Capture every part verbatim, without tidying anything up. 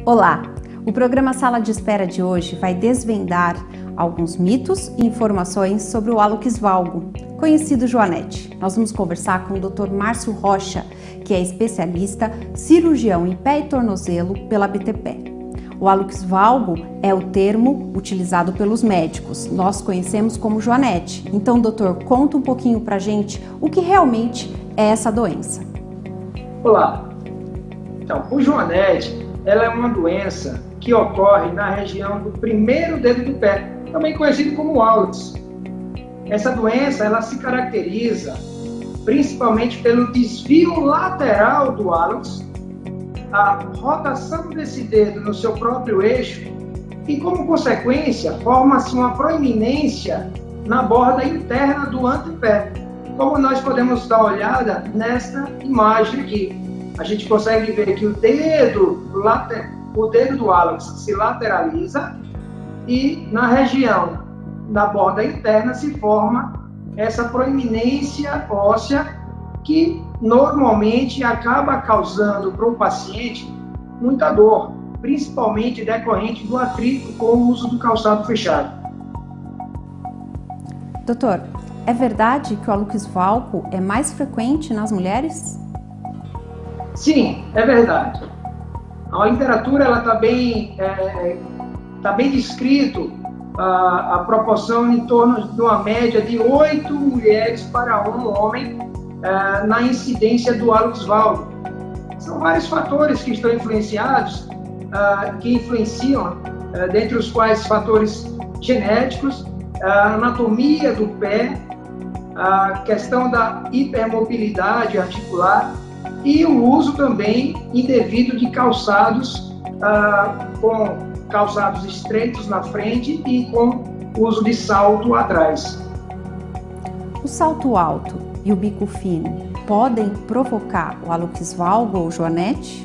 Olá! O programa Sala de Espera de hoje vai desvendar alguns mitos e informações sobre o hallux valgo, conhecido Joanete. Nós vamos conversar com o doutor Márcio Rocha, que é especialista cirurgião em pé e tornozelo pela B T P. O hallux valgo é o termo utilizado pelos médicos. Nós conhecemos como Joanete. Então, doutor, conta um pouquinho pra gente o que realmente é essa doença. Olá! Então, o Joanete, ela é uma doença que ocorre na região do primeiro dedo do pé, também conhecido como hallux. Essa doença, ela se caracteriza principalmente pelo desvio lateral do hallux, a rotação desse dedo no seu próprio eixo e, como consequência, forma-se uma proeminência na borda interna do antepé, como nós podemos dar uma olhada nesta imagem aqui. A gente consegue ver que o dedo, o dedo do hallux se lateraliza e na região da borda interna se forma essa proeminência óssea que normalmente acaba causando para o paciente muita dor, principalmente decorrente do atrito com o uso do calçado fechado. Doutor, é verdade que o hallux valgo é mais frequente nas mulheres? Sim, é verdade. A literatura ela está bem, é, tá bem descrito a, a proporção em torno de uma média de oito mulheres para um homem é, na incidência do hallux valgo. São vários fatores que estão influenciados, é, que influenciam, é, dentre os quais fatores genéticos, a anatomia do pé, a questão da hipermobilidade articular, e o uso também indevido de calçados, ah, com calçados estreitos na frente e com uso de salto atrás. O salto alto e o bico fino podem provocar o hallux valgo ou Joanete?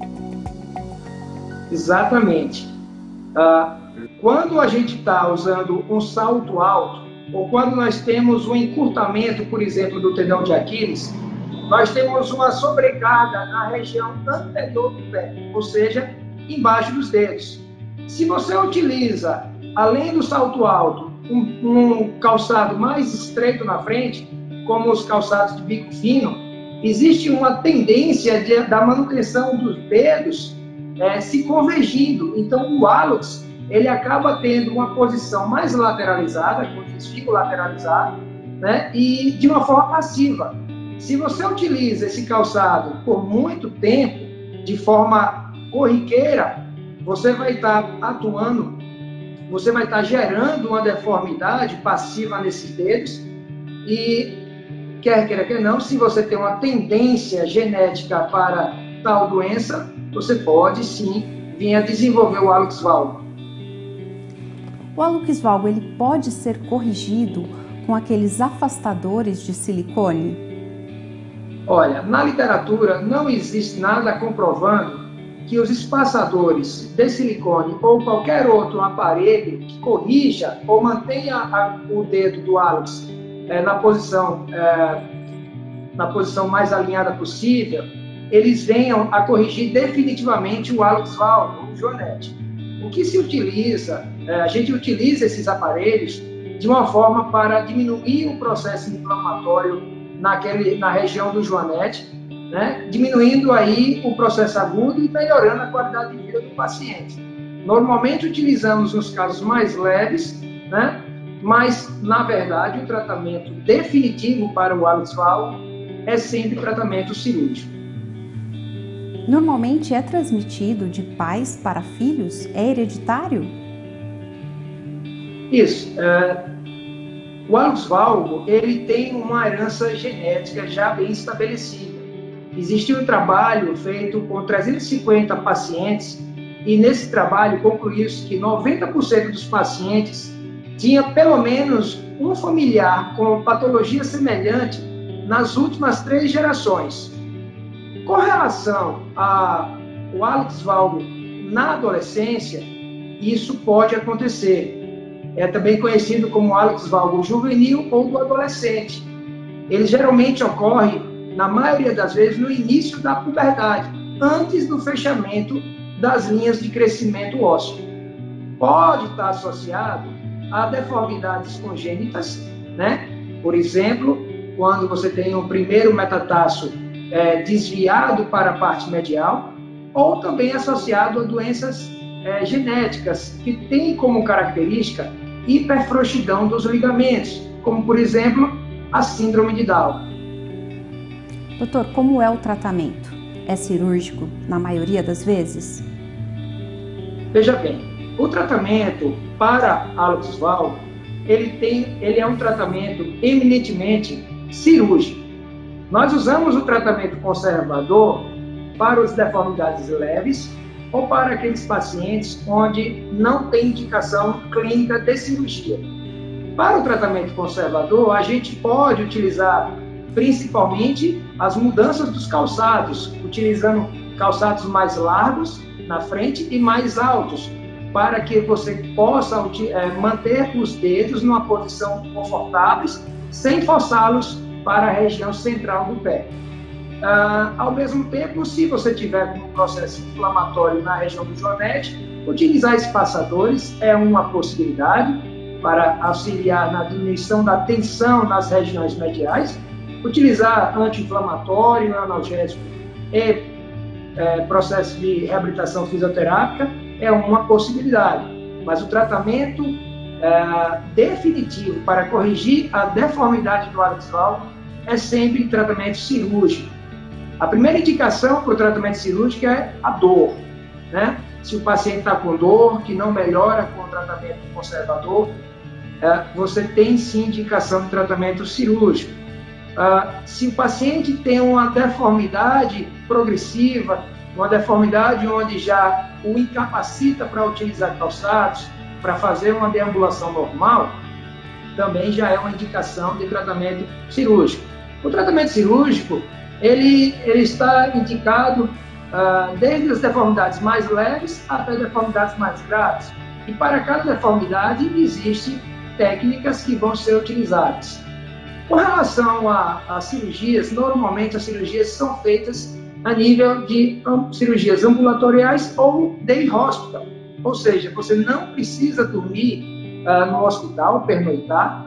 Exatamente. Ah, quando a gente está usando um salto alto, ou quando nós temos um encurtamento, por exemplo, do tendão de Aquiles, nós temos uma sobrecarga na região anterior do pé, ou seja, embaixo dos dedos. Se você utiliza, além do salto alto, um, um calçado mais estreito na frente, como os calçados de bico fino, existe uma tendência de, da manutenção dos dedos é, se convergindo. Então, o hallux ele acaba tendo uma posição mais lateralizada, com desvio lateralizado, né, e de uma forma passiva. Se você utiliza esse calçado por muito tempo, de forma corriqueira, você vai estar atuando, você vai estar gerando uma deformidade passiva nesses dedos e, quer queira, quer não, se você tem uma tendência genética para tal doença, você pode sim vir a desenvolver o hallux valgo. O hallux valgo ele pode ser corrigido com aqueles afastadores de silicone? Olha, na literatura não existe nada comprovando que os espaçadores de silicone ou qualquer outro aparelho que corrija ou mantenha a, o dedo do hallux é, na, posição, é, na posição mais alinhada possível, eles venham a corrigir definitivamente o hallux valgo, o Joanete. O que se utiliza, é, a gente utiliza esses aparelhos de uma forma para diminuir o processo inflamatório Naquele, na região do Joanete, né? Diminuindo aí o processo agudo e melhorando a qualidade de vida do paciente. Normalmente utilizamos nos casos mais leves, né? Mas, na verdade, o tratamento definitivo para o hallux valgo é sempre tratamento cirúrgico. Normalmente é transmitido de pais para filhos? É hereditário? Isso. É... O hallux valgo, ele tem uma herança genética já bem estabelecida. Existe um trabalho feito com trezentos e cinquenta pacientes e nesse trabalho concluiu-se que noventa por cento dos pacientes tinha pelo menos um familiar com patologia semelhante nas últimas três gerações. Com relação ao hallux valgo na adolescência, isso pode acontecer. É também conhecido como hallux valgo juvenil ou do adolescente. Ele geralmente ocorre, na maioria das vezes, no início da puberdade, antes do fechamento das linhas de crescimento ósseo. Pode estar associado a deformidades congênitas, né? Por exemplo, quando você tem um primeiro metatarso é, desviado para a parte medial, ou também associado a doenças é, genéticas que têm como característica hiperfrouxidão dos ligamentos, como, por exemplo, a síndrome de Down. Doutor, como é o tratamento? É cirúrgico na maioria das vezes? Veja bem, o tratamento para hálux valgus, ele, tem, ele é um tratamento eminentemente cirúrgico. Nós usamos o tratamento conservador para as deformidades leves ou para aqueles pacientes onde não tem indicação clínica de cirurgia. Para o tratamento conservador, a gente pode utilizar principalmente as mudanças dos calçados, utilizando calçados mais largos na frente e mais altos, para que você possa é, manter os dedos numa posição confortáveis, sem forçá-los para a região central do pé. Ah, ao mesmo tempo, se você tiver um processo inflamatório na região do joanete, utilizar espaçadores é uma possibilidade para auxiliar na diminuição da tensão nas regiões mediais. Utilizar anti-inflamatório, analgésico e é, processo de reabilitação fisioterápica é uma possibilidade, mas o tratamento é, definitivo para corrigir a deformidade do hálux valgus é sempre tratamento cirúrgico. A primeira indicação para o tratamento cirúrgico é a dor, né? Se o paciente está com dor, que não melhora com o tratamento conservador, é, você tem sim indicação de tratamento cirúrgico. Uh, se o paciente tem uma deformidade progressiva, uma deformidade onde já o incapacita para utilizar calçados, para fazer uma deambulação normal, também já é uma indicação de tratamento cirúrgico. O tratamento cirúrgico, ele, ele está indicado uh, desde as deformidades mais leves até deformidades mais graves. E para cada deformidade existem técnicas que vão ser utilizadas. Com relação a, a cirurgias, normalmente as cirurgias são feitas a nível de um, cirurgias ambulatoriais ou day hospital, ou seja, você não precisa dormir uh, no hospital, pernoitar,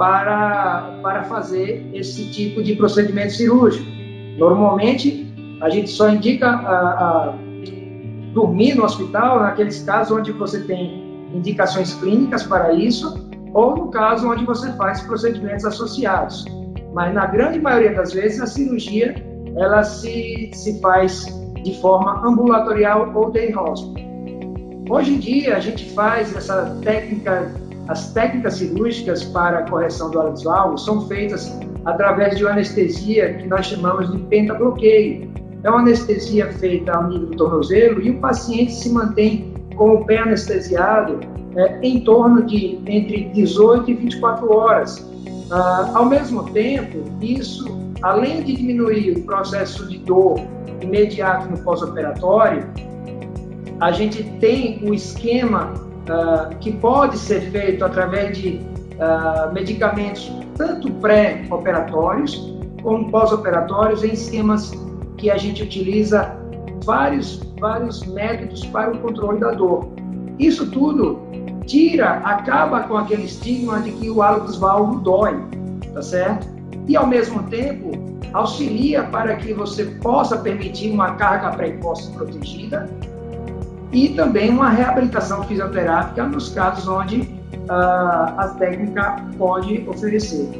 para, para fazer esse tipo de procedimento cirúrgico. Normalmente, a gente só indica uh, uh, dormir no hospital naqueles casos onde você tem indicações clínicas para isso, ou no caso onde você faz procedimentos associados. Mas na grande maioria das vezes a cirurgia ela se, se faz de forma ambulatorial ou day hospital. Hoje em dia a gente faz essa técnica, as técnicas cirúrgicas para a correção do hálux valgus são feitas através de uma anestesia que nós chamamos de pentabloqueio. É uma anestesia feita ao nível do tornozelo e o paciente se mantém com o pé anestesiado É, em torno de entre dezoito e vinte e quatro horas. Ah, ao mesmo tempo, isso, além de diminuir o processo de dor imediato no pós-operatório, a gente tem um esquema ah, que pode ser feito através de ah, medicamentos tanto pré-operatórios como pós-operatórios em esquemas que a gente utiliza vários, vários métodos para o controle da dor. Isso tudo tira, acaba com aquele estigma de que o hálux valgus dói, tá certo? E ao mesmo tempo auxilia para que você possa permitir uma carga precoce protegida e também uma reabilitação fisioterápica nos casos onde uh, a técnica pode oferecer.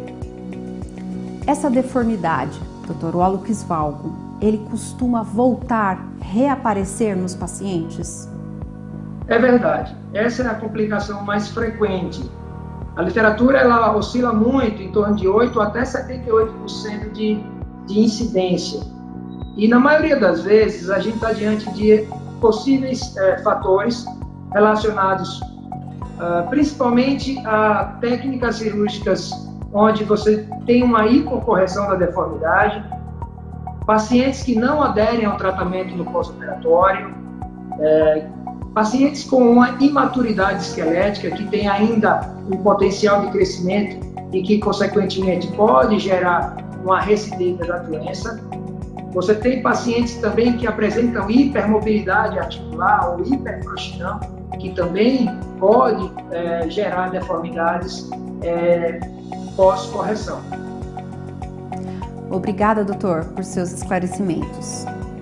Essa deformidade, doutor, o hálux valgus, ele costuma voltar, reaparecer nos pacientes? É verdade, essa é a complicação mais frequente. A literatura ela oscila muito, em torno de oito até setenta e oito por cento de, de incidência. E na maioria das vezes a gente está diante de possíveis é, fatores relacionados uh, principalmente a técnicas cirúrgicas onde você tem uma hipocorreção da deformidade, pacientes que não aderem ao tratamento no pós-operatório, é, pacientes com uma imaturidade esquelética, que tem ainda um potencial de crescimento e que, consequentemente, pode gerar uma recidência da doença. Você tem pacientes também que apresentam hipermobilidade articular ou hiperproxidão, que também pode é, gerar deformidades é, pós-correção. Obrigada, doutor, por seus esclarecimentos.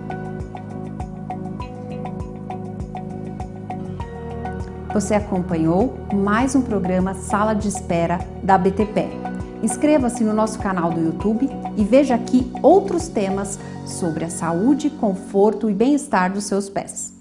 Você acompanhou mais um programa Sala de Espera da B T P E. Inscreva-se no nosso canal do YouTube e veja aqui outros temas sobre a saúde, conforto e bem-estar dos seus pés.